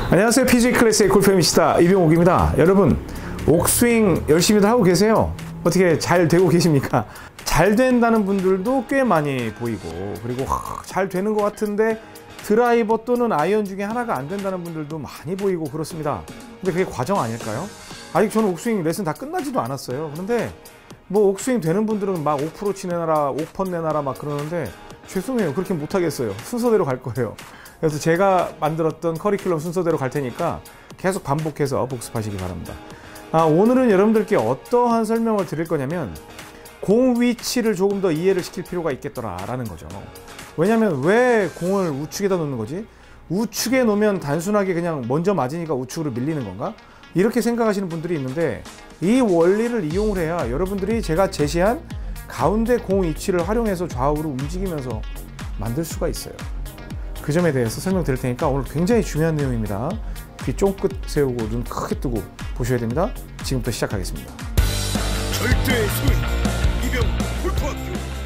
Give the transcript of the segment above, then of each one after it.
안녕하세요. PGA 클래스의 골프MC다. 이병옥입니다. 여러분, 옥스윙 열심히들 하고 계세요? 어떻게 잘 되고 계십니까? 잘 된다는 분들도 꽤 많이 보이고, 그리고 잘 되는 것 같은데 드라이버 또는 아이언 중에 하나가 안 된다는 분들도 많이 보이고 그렇습니다. 근데 그게 과정 아닐까요? 아직 저는 옥스윙 레슨 다 끝나지도 않았어요. 그런데 뭐 옥스윙 되는 분들은 막 5%치 내놔라, 5% 내놔라 막 그러는데 죄송해요. 그렇게 못하겠어요. 순서대로 갈 거예요. 그래서 제가 만들었던 커리큘럼 순서대로 갈 테니까 계속 반복해서 복습하시기 바랍니다. 오늘은 여러분들께 어떠한 설명을 드릴 거냐면 공 위치를 조금 더 이해를 시킬 필요가 있겠더라라는 거죠. 왜냐면 왜 공을 우측에다 놓는 거지? 우측에 놓으면 단순하게 그냥 먼저 맞으니까 우측으로 밀리는 건가? 이렇게 생각하시는 분들이 있는데 이 원리를 이용을 해야 여러분들이 제가 제시한 가운데 공 위치를 활용해서 좌우로 움직이면서 만들 수가 있어요. 그 점에 대해서 설명드릴 테니까 오늘 굉장히 중요한 내용입니다. 귀 쫑긋 세우고 눈 크게 뜨고 보셔야 됩니다. 지금부터 시작하겠습니다. 절대 스윙 이병 골프학교.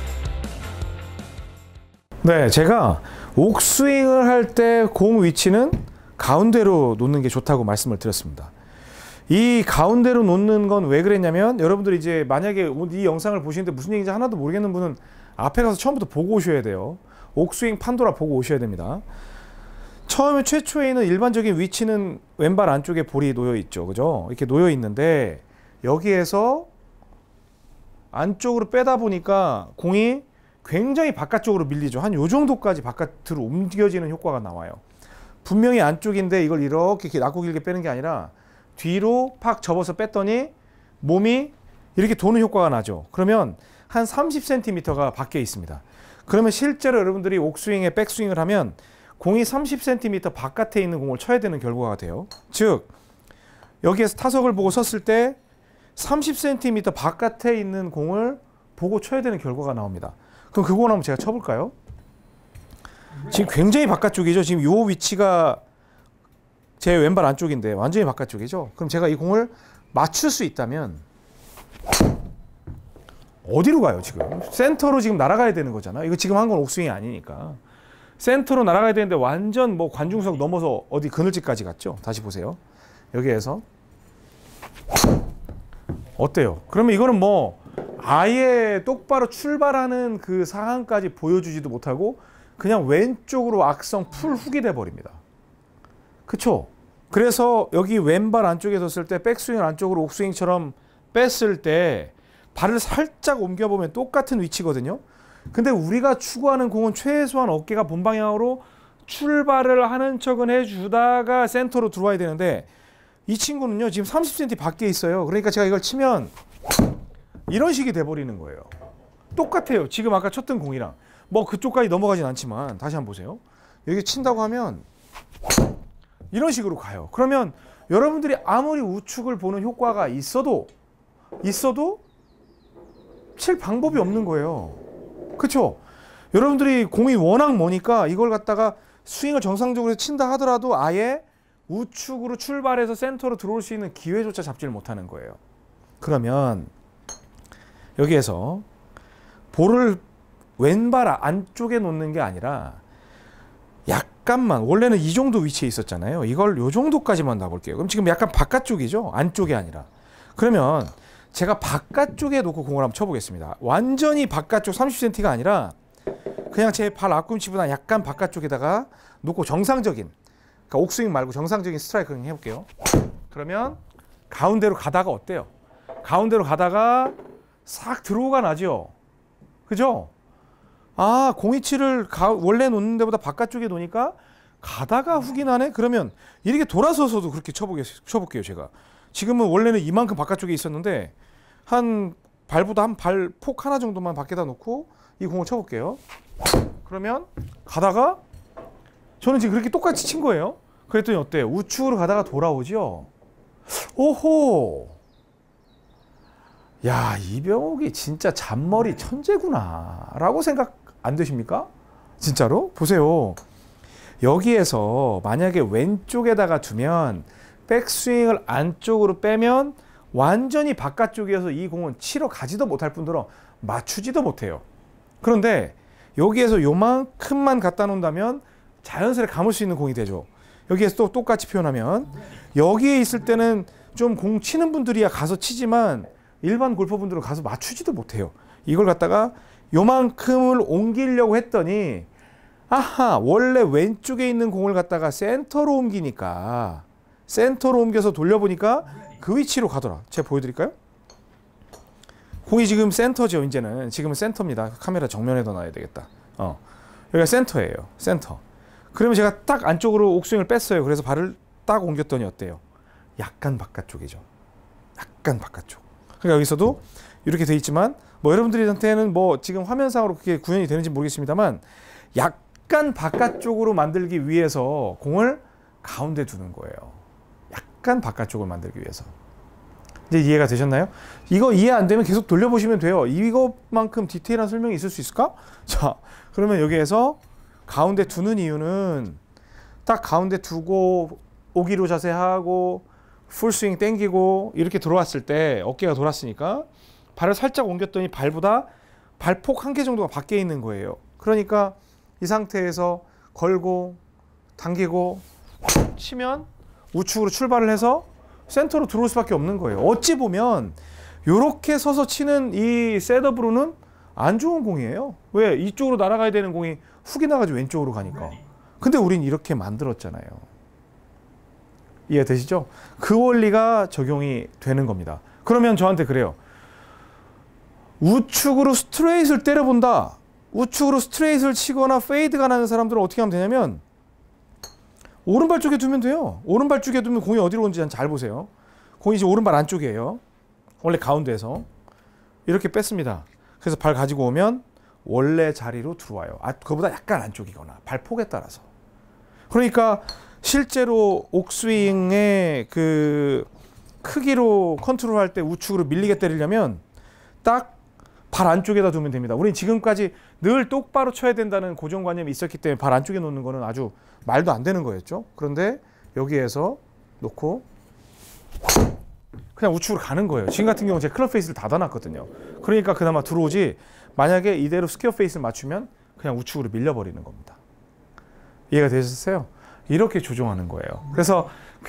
네, 제가 옥스윙을 할 때 공 위치는 가운데로 놓는 게 좋다고 말씀을 드렸습니다. 이 가운데로 놓는 건 왜 그랬냐면 여러분들이 이제 만약에 이 영상을 보시는데 무슨 얘기인지 하나도 모르겠는 분은 앞에 가서 처음부터 보고 오셔야 돼요. 옥스윙 판도라 보고 오셔야 됩니다. 처음에 최초에는 일반적인 위치는 왼발 안쪽에 볼이 놓여 있죠. 그죠? 이렇게 놓여 있는데 여기에서 안쪽으로 빼다 보니까 공이 굉장히 바깥쪽으로 밀리죠. 한 요 정도까지 바깥으로 옮겨지는 효과가 나와요. 분명히 안쪽인데 이걸 이렇게 낮고 길게 빼는 게 아니라 뒤로 팍 접어서 뺐더니 몸이 이렇게 도는 효과가 나죠. 그러면 한 30cm가 밖에 있습니다. 그러면 실제로 여러분들이 옥스윙에 백스윙을 하면 공이 30cm 바깥에 있는 공을 쳐야 되는 결과가 돼요. 즉 여기에서 타석을 보고 섰을 때 30cm 바깥에 있는 공을 보고 쳐야 되는 결과가 나옵니다. 그럼 그 공을 한번 제가 쳐볼까요? 지금 굉장히 바깥쪽이죠. 지금 이 위치가 제 왼발 안쪽인데 완전히 바깥쪽이죠. 그럼 제가 이 공을 맞출 수 있다면 어디로 가요 지금? 센터로 지금 날아가야 되는 거잖아. 이거 지금 한 건 옥스윙이 아니니까. 센터로 날아가야 되는데 완전 뭐 관중석 넘어서 어디 그늘집까지 갔죠. 다시 보세요. 여기에서 어때요? 그러면 이거는 뭐 아예 똑바로 출발하는 그 상황까지 보여주지도 못하고 그냥 왼쪽으로 악성 풀 훅이 돼 버립니다. 그쵸? 그래서 여기 왼발 안쪽에 섰을 때 백스윙을 안쪽으로 옥스윙처럼 뺐을 때 발을 살짝 옮겨보면 똑같은 위치거든요. 근데 우리가 추구하는 공은 최소한 어깨가 본 방향으로 출발을 하는 척은 해주다가 센터로 들어와야 되는데 이 친구는요 지금 30cm 밖에 있어요. 그러니까 제가 이걸 치면 이런 식이 돼버리는 거예요. 똑같아요. 지금 아까 쳤던 공이랑 뭐 그쪽까지 넘어가진 않지만 다시 한번 보세요. 여기 친다고 하면 이런 식으로 가요. 그러면 여러분들이 아무리 우측을 보는 효과가 있어도 칠 방법이 없는 거예요. 그렇죠? 여러분들이 공이 워낙 머니까 이걸 갖다가 스윙을 정상적으로 친다 하더라도 아예 우측으로 출발해서 센터로 들어올 수 있는 기회조차 잡지를 못하는 거예요. 그러면 여기에서 볼을 왼발 안쪽에 놓는 게 아니라 약간만, 원래는 이 정도 위치에 있었잖아요. 이걸 요 정도까지만 놔볼게요. 그럼 지금 약간 바깥쪽이죠? 안쪽이 아니라. 그러면 제가 바깥쪽에 놓고 공을 한번 쳐보겠습니다. 완전히 바깥쪽 30cm가 아니라 그냥 제 발 앞꿈치보다 약간 바깥쪽에다가 놓고 정상적인, 그러니까 옥스윙 말고 정상적인 스트라이크를 해볼게요. 그러면 가운데로 가다가 어때요? 가운데로 가다가 싹 들어오가 나죠? 그죠? 아, 공이치를 원래 놓는 데보다 바깥쪽에 놓으니까 가다가 훅이 나네? 그러면 이렇게 돌아서서도 그렇게 쳐볼게요, 제가. 지금은 원래는 이만큼 바깥쪽에 있었는데 한 발보다 한 발 폭 하나 정도만 밖에다 놓고 이 공을 쳐볼게요. 그러면 가다가 저는 지금 그렇게 똑같이 친 거예요. 그랬더니 어때요? 우측으로 가다가 돌아오죠? 오호! 야, 이병옥이 진짜 잔머리 천재구나 라고 생각 안 되십니까? 진짜로? 보세요. 여기에서 만약에 왼쪽에다가 두면 백스윙을 안쪽으로 빼면 완전히 바깥쪽이어서 이 공은 치러 가지도 못할 뿐더러 맞추지도 못해요. 그런데 여기에서 요만큼만 갖다 놓는다면 자연스레 감을 수 있는 공이 되죠. 여기에서 또 똑같이 표현하면 여기에 있을 때는 좀 공 치는 분들이야 가서 치지만 일반 골퍼분들은 가서 맞추지도 못해요. 이걸 갖다가 요만큼을 옮기려고 했더니 아하, 원래 왼쪽에 있는 공을 갖다가 센터로 옮기니까 센터로 옮겨서 돌려보니까 그 위치로 가더라. 제가 보여드릴까요? 공이 지금 센터죠. 이제는 지금은 센터입니다. 카메라 정면에다 놔야 되겠다. 여기가 센터예요. 센터. 그러면 제가 딱 안쪽으로 옥스윙을 뺐어요. 그래서 발을 딱 옮겼더니 어때요? 약간 바깥쪽이죠. 약간 바깥쪽. 그러니까 여기서도 이렇게 돼 있지만 뭐 여러분들한테는 뭐 지금 화면상으로 그게 구현이 되는지 모르겠습니다만 약간 바깥쪽으로 만들기 위해서 공을 가운데 두는 거예요. 약간 바깥쪽으로 만들기 위해서. 이제 이해가 되셨나요? 이거 이해 안 되면 계속 돌려보시면 돼요. 이것만큼 디테일한 설명이 있을 수 있을까? 자, 그러면 여기에서 가운데 두는 이유는 딱 가운데 두고 오기로 자세하고 풀스윙 땡기고 이렇게 들어왔을 때 어깨가 돌았으니까 발을 살짝 옮겼더니 발보다 발폭 한 개 정도가 밖에 있는 거예요. 그러니까 이 상태에서 걸고 당기고 치면 우측으로 출발을 해서 센터로 들어올 수밖에 없는 거예요. 어찌 보면 이렇게 서서 치는 이 셋업으로는 안 좋은 공이에요. 왜? 이쪽으로 날아가야 되는 공이 훅이 나가지고 왼쪽으로 가니까. 근데 우린 이렇게 만들었잖아요. 이해되시죠? 그 원리가 적용이 되는 겁니다. 그러면 저한테 그래요. 우측으로 스트레이트를 때려본다. 우측으로 스트레이트를 치거나 페이드가 나는 사람들은 어떻게 하면 되냐면 오른발 쪽에 두면 돼요. 오른발 쪽에 두면 공이 어디로 오는지 잘 보세요. 공이 이제 오른발 안쪽이에요. 원래 가운데에서 이렇게 뺐습니다. 그래서 발 가지고 오면 원래 자리로 들어와요. 그거보다 약간 안쪽이거나 발폭에 따라서. 그러니까 실제로 옥스윙의 그 크기로 컨트롤할 때 우측으로 밀리게 때리려면 딱 발 안쪽에다 두면 됩니다. 우린 지금까지 늘 똑바로 쳐야 된다는 고정관념이 있었기 때문에 발 안쪽에 놓는 거는 아주 말도 안 되는 거였죠. 그런데 여기에서 놓고 그냥 우측으로 가는 거예요. 지금 같은 경우는 제 클럽 페이스를 닫아놨거든요. 그러니까 그나마 들어오지 만약에 이대로 스퀘어 페이스를 맞추면 그냥 우측으로 밀려버리는 겁니다. 이해가 되셨어요? 이렇게 조정하는 거예요. 그래서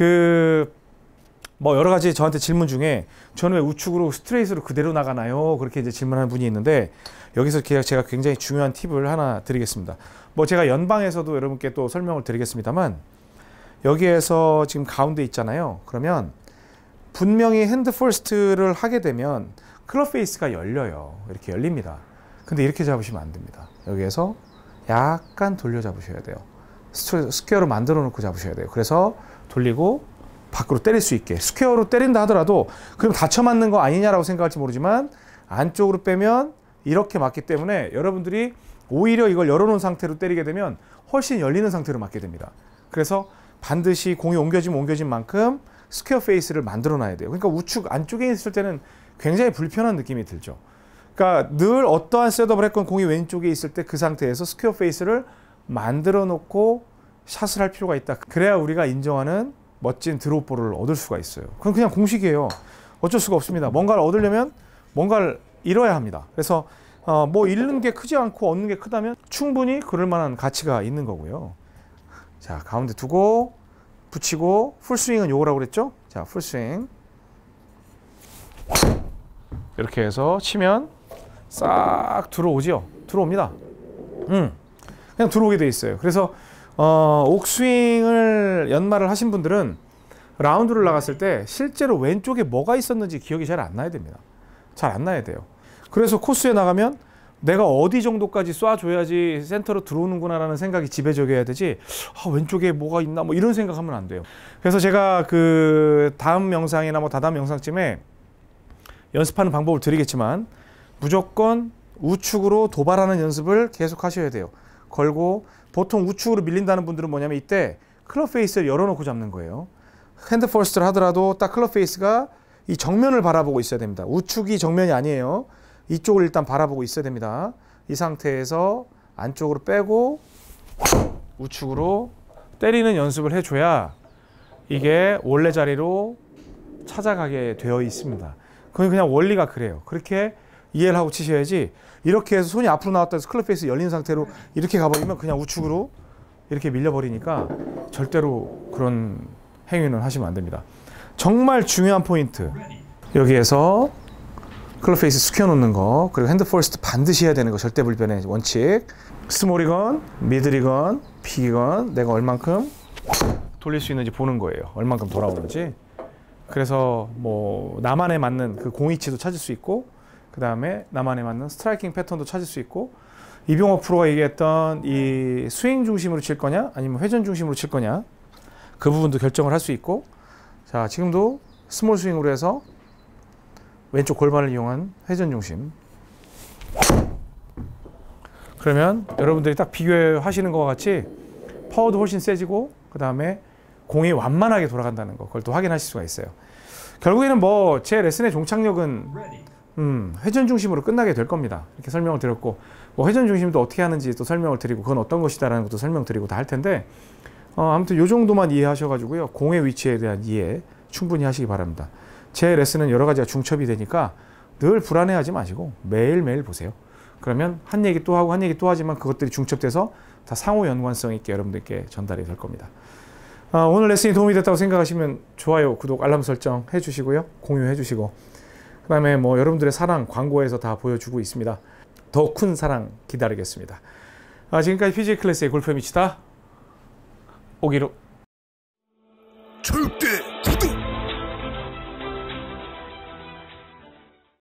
뭐 여러 가지 저한테 질문 중에 저는 왜 우측으로 스트레이트로 그대로 나가나요? 그렇게 이제 질문하는 분이 있는데 여기서 제가 굉장히 중요한 팁을 하나 드리겠습니다. 뭐 제가 연방에서도 여러분께 또 설명을 드리겠습니다만 여기에서 지금 가운데 있잖아요. 그러면 분명히 핸드 퍼스트를 하게 되면 클럽 페이스가 열려요. 이렇게 열립니다. 근데 이렇게 잡으시면 안 됩니다. 여기에서 약간 돌려 잡으셔야 돼요. 스퀘어로 만들어 놓고 잡으셔야 돼요. 그래서 돌리고 밖으로 때릴 수 있게. 스퀘어로 때린다 하더라도 그럼 다쳐 맞는 거 아니냐라고 생각할지 모르지만 안쪽으로 빼면 이렇게 맞기 때문에 여러분들이 오히려 이걸 열어놓은 상태로 때리게 되면 훨씬 열리는 상태로 맞게 됩니다. 그래서 반드시 공이 옮겨진 만큼 스퀘어 페이스를 만들어 놔야 돼요. 그러니까 우측 안쪽에 있을 때는 굉장히 불편한 느낌이 들죠. 그러니까 늘 어떠한 셋업을 했건 공이 왼쪽에 있을 때 그 상태에서 스퀘어 페이스를 만들어 놓고 샷을 할 필요가 있다. 그래야 우리가 인정하는 멋진 드롭볼을 얻을 수가 있어요. 그건 그냥 공식이에요. 어쩔 수가 없습니다. 뭔가를 얻으려면 뭔가를 잃어야 합니다. 그래서 뭐 잃는 게 크지 않고 얻는 게 크다면 충분히 그럴 만한 가치가 있는 거고요. 자, 가운데 두고 붙이고 풀스윙은 요거라고 그랬죠? 자, 풀스윙 이렇게 해서 치면 싹 들어오죠. 들어옵니다. 그냥 들어오게 돼 있어요. 그래서 옥스윙을 연말을 하신 분들은 라운드를 나갔을 때 실제로 왼쪽에 뭐가 있었는지 기억이 잘 안 나야 됩니다. 잘 안 나야 돼요. 그래서 코스에 나가면 내가 어디 정도까지 쏴줘야지 센터로 들어오는구나 라는 생각이 지배적이어야 되지 왼쪽에 뭐가 있나 뭐 이런 생각하면 안 돼요. 그래서 제가 그 다음 영상이나 뭐 다다음 영상쯤에 연습하는 방법을 드리겠지만 무조건 우측으로 도발하는 연습을 계속 하셔야 돼요. 걸고 보통 우측으로 밀린다는 분들은 뭐냐면 이때 클럽 페이스를 열어놓고 잡는 거예요. 핸드 퍼스트를 하더라도 딱 클럽 페이스가 이 정면을 바라보고 있어야 됩니다. 우측이 정면이 아니에요. 이쪽을 일단 바라보고 있어야 됩니다. 이 상태에서 안쪽으로 빼고 우측으로 때리는 연습을 해줘야 이게 원래 자리로 찾아가게 되어 있습니다. 그건 그냥 원리가 그래요. 그렇게 이해를 하고 치셔야지 이렇게 해서 손이 앞으로 나왔다 해서 클럽 페이스 열린 상태로 이렇게 가버리면 그냥 우측으로 이렇게 밀려버리니까 절대로 그런 행위는 하시면 안 됩니다. 정말 중요한 포인트. 여기에서 클럽 페이스 숙여 놓는 거, 그리고 핸드 포레스트 반드시 해야 되는 거, 절대 불변의 원칙. 스몰이건, 미들이건, 픽이건 내가 얼만큼 돌릴 수 있는지 보는 거예요. 얼만큼 돌아오는지. 그래서 뭐 나만에 맞는 그 공위치도 찾을 수 있고, 그 다음에 나만에 맞는 스트라이킹 패턴도 찾을 수 있고, 이병호 프로가 얘기했던 이 스윙 중심으로 칠 거냐 아니면 회전 중심으로 칠 거냐, 그 부분도 결정을 할 수 있고. 자, 지금도 스몰 스윙으로 해서 왼쪽 골반을 이용한 회전 중심. 그러면 여러분들이 딱 비교하시는 것과 같이 파워도 훨씬 세지고, 그 다음에 공이 완만하게 돌아간다는 거, 그걸 또 확인하실 수가 있어요. 결국에는 뭐 제 레슨의 종착역은 회전 중심으로 끝나게 될 겁니다. 이렇게 설명을 드렸고, 뭐 회전 중심도 어떻게 하는지 또 설명을 드리고, 그건 어떤 것이다라는 것도 설명드리고 다 할 텐데, 아무튼 요 정도만 이해하셔가지고요, 공의 위치에 대한 이해 충분히 하시기 바랍니다. 제 레슨은 여러 가지가 중첩이 되니까 늘 불안해하지 마시고 매일매일 보세요. 그러면 한 얘기 또 하고 한 얘기 또 하지만 그것들이 중첩돼서 다 상호 연관성 있게 여러분들께 전달이 될 겁니다. 오늘 레슨이 도움이 됐다고 생각하시면 좋아요, 구독, 알람 설정 해주시고요. 공유해 주시고, 그 다음에 뭐 여러분들의 사랑 광고에서 다 보여주고 있습니다. 더 큰 사랑 기다리겠습니다. 지금까지 PGA 클래스의 골프의 미치다 오기로. 절대